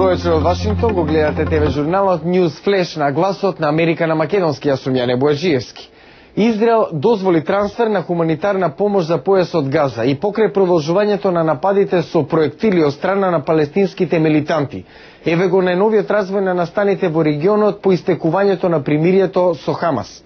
вечер од Вашингтон, го гледате ТВ журналот News Flash на гласот на Америка на македонски, јас сум Јане Бојаджиевски. Израел дозволи трансфер на хуманитарна помош за појасот Газа и покрај продолжувањето на нападите со проектили од страна на палестинските милитанти. Еве го најновиот развој на настаните во регионот по истекувањето на примирието со Хамас.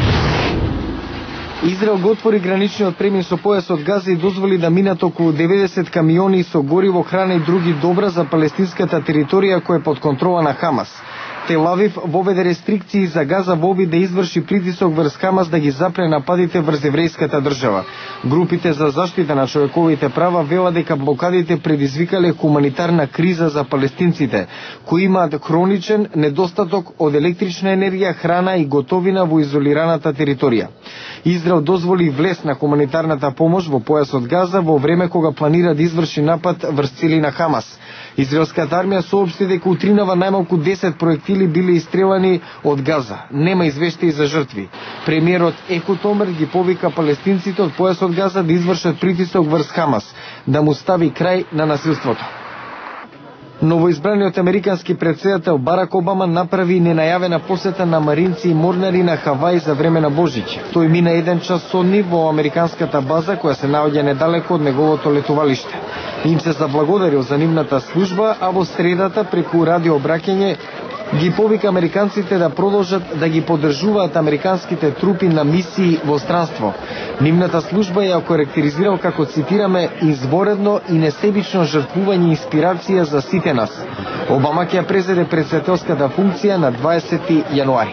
Израел го отвори граничниот премин со појасот Газа и дозволи да минат околу 90 камиони со гориво, храна и други добра за палестинската територија која е под контрола на Хамас. Тел Авив воведе рестрикции за Газа во обид да изврши притисок врз Хамас да ги запре нападите врз еврејската држава. Групите за заштита на човековите права велат дека блокадите предизвикале хуманитарна криза за палестинците, кои имаат хроничен недостаток од електрична енергија, храна и готовина во изолираната територија. Израел дозволи влез на хуманитарната помош во појасот Газа во време кога планира да изврши напад врз цели на Хамас. Израелската армија соопшти дека утринава најмалку 10 проектили биле истрелани од Газа. Нема извештаи за жртви. Премиерот Ехуд Омер ги повика палестинците од појасот Газа да извршат притисок врз Хамас, да му стави крај на насилството. Новоизбраниот американски претседател Барак Обама направи ненајавена посета на маринци и морнари на Хавај за време на Божиќ. Тој мина 1 час со нив во американската база која се наоѓа недалеко од неговото летувалиште. Им се заблагодарил за нивната служба, а во средата преку радиообраќање ги повика американците да продолжат да ги поддржуваат американските трупи на мисии во странство. Нивната служба ја карактеризирал како, цитираме, изворедно и несебично жртвување и инспирација за сите нас. Обама ќе ја презеде претседателската функција на 20 јануари.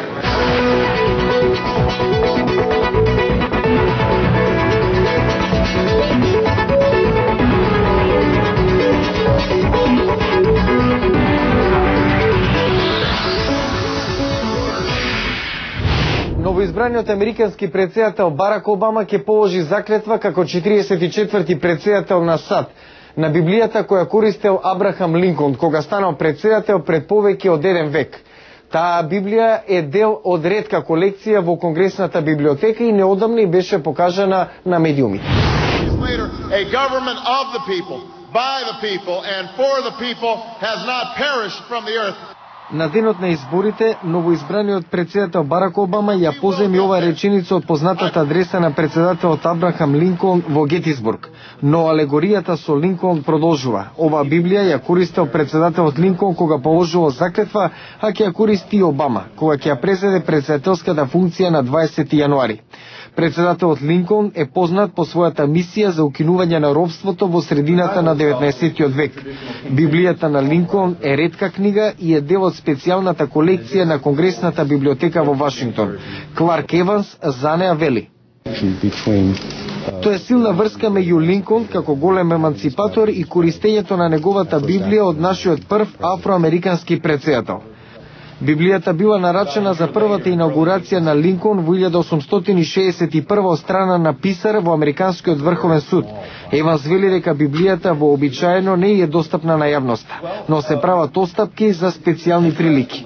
Новоизбраниот американски претседател Барак Обама ќе положи заклетва како 44-ти претседател на САД на Библијата која користел Абрахам Линколн кога станал претседател пред повеќе од 1 век. Таа Библија е дел од ретка колекција во Конгресната библиотека и неодамна беше покажана на медиумите. На денот на изборите, новоизбраниот претседател Барак Обама ја поземи ова реченица од познатата адреса на претседателот Абрахам Линколн во Гетисбург. Но алегоријата со Линколн продолжува. Ова Библија ја користел претседателот Линколн кога положил заклетва, а ќе ја користи и Обама, кога ќе ја презеде претседателската функција на 20 јануари. Претседателот Линколн е познат по својата мисија за укинување на робството во средината на 19 век. Библијата на Линколн е ретка книга и е дел од специјалната колекција на Конгресната библиотека во Вашингтон. Кларк Еванс за неа вели: Тоа е силна врска меѓу Линколн како голем еманципатор и користењето на неговата Библија од нашиот прв афроамерикански претседател. Библијата била нарачена за првата инаугурација на Линколн во 1861 од страна на писар во Американскиот врховен суд. Еванс вели дека Библијата вообичаено не е достапна на јавноста, но се прават остапки за специјални прилики.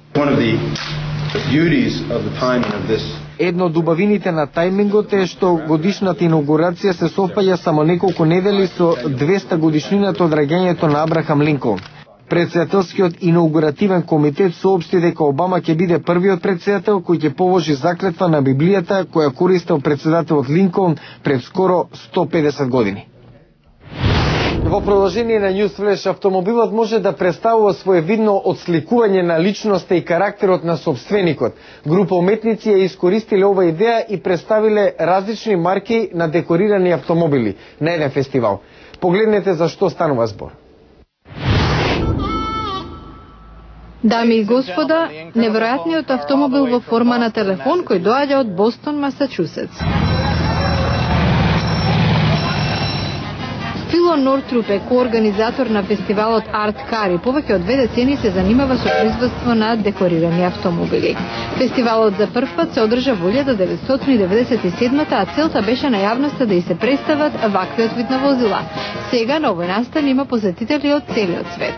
Едно од убавините на тајмингот е што годишната инаугурација се совпаѓа само неколку недели со 200 годишнината од раѓањето на Абрахам Линколн. Претседателскиот инаугуративен комитет соопшти дека Обама ќе биде првиот претседател кој ќе положи заклетва на Библијата која користел претседателот Линколн пред скоро 150 години. Во продолжение на News Flash, автомобилот може да представува своевидно отсликување на личноста и карактерот на собственикот. Група уметници ја искористиле ова идеја и представиле различни марки на декорирани автомобили на еден фестивал. Погледнете за што станува збор. Дами и господа, неверојатниот автомобил во форма на телефон кој доаѓа од Бостон, Масачусетс. Фило Нортруп е коорганизатор на фестивалот Арт Кар и повеќе од 2 децени се занимава со производство на декорирани автомобили. Фестивалот за прв пат се одржа во 1997, а целта беше на јавноста да и се представат ваквиот вид на возила. Сега на овој настан има посетители од целиот свет.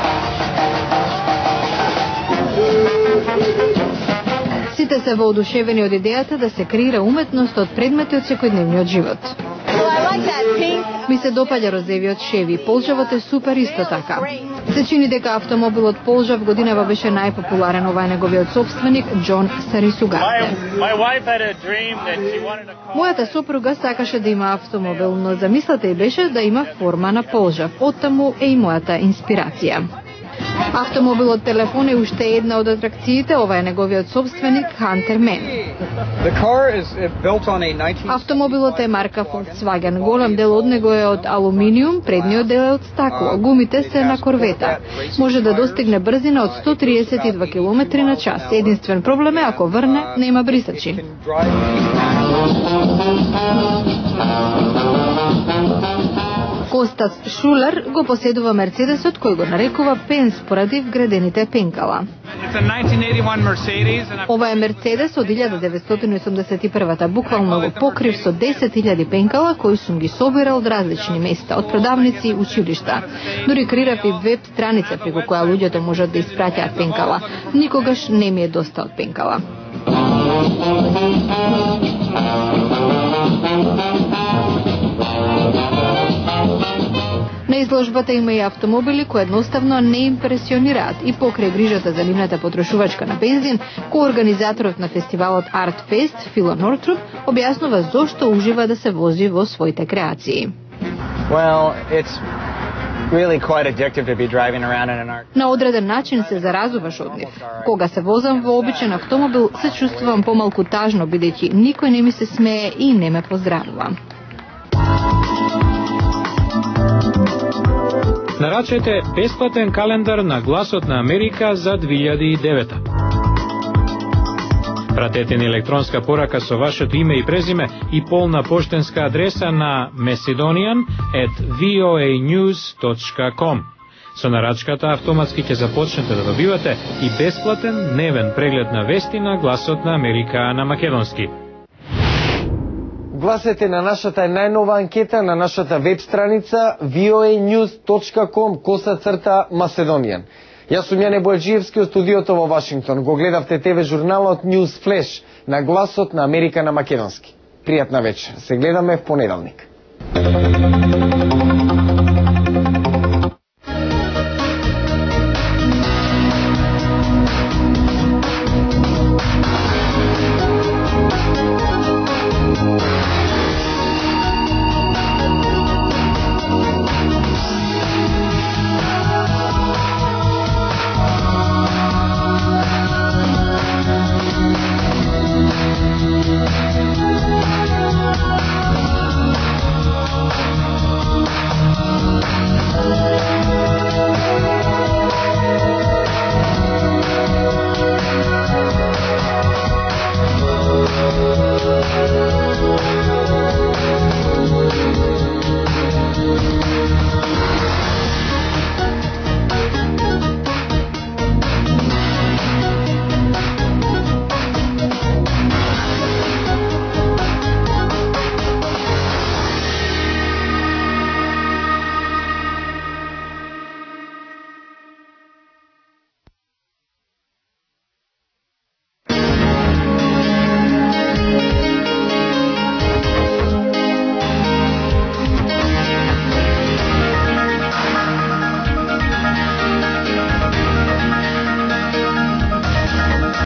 Сите се воодушевени од идејата да се креира уметност од предмети од секојдневниот живот. I like that pink Ми се допаѓа розевиот Шеви, полжавот е супер исто така. Се чини дека автомобилот полжав годинава беше најпопуларен, ова е неговиот собственик Џон Сарисугате. Мојата сопруга сакаше да има автомобил, но замислата ѝ беше да има форма на полжав. Оттаму е и мојата инспирација. Автомобилот телефон е уште една од атракциите, ова е неговиот собственик Хантер Мен. Автомобилот е марка Volkswagen, голем дел од него е од алуминиум, предниот дел е од стакло, гумите се на корвета. Може да достигне брзина од 132 км на час. Единствен проблем е ако врне, нема брисачи. Костас Шулер го поседува Мерцедесот, кој го нарекува пенс поради вградените пенкала. Ова е Мерцедес од 1981-та, буквално го покрив со 10.000 пенкала, кои сум ги собирал од различни места, од продавници и училишта. Дури креирав и веб страница преку која луѓето можат да испраќаат пенкала. Никогаш не ми е доста од пенкала. На изложбата има и автомобили кои едноставно не импресионираат и покрај грижата за нивната потрошувачка на бензин, коорганизаторот на фестивалот Art Fest, Фило Нортруп, објаснува зошто ужива да се вози во своите креации. На одреден начин се заразуваш од нив. Кога се возам во обичен автомобил, се чувствувам помалку тажно, бидејќи никој не ми се смее и не ме поздравува. Нарачете бесплатен календар на Гласот на Америка за 2009. Пратете ни електронска порака со вашето име и презиме и полна поштенска адреса на macedonian@voanews.com. Со нарачката автоматски ќе започнете да добивате и бесплатен дневен преглед на вести на Гласот на Америка на македонски. Гласете на нашата најнова анкета на нашата веб страница voanews.com/Macedonian. Јас сум Јане Бојаджиевски од студиото во Вашингтон. Го гледавте ТВ журналот News Flash на Гласот на Америка на македонски. Пријатна вечер. Се гледаме в понеделник.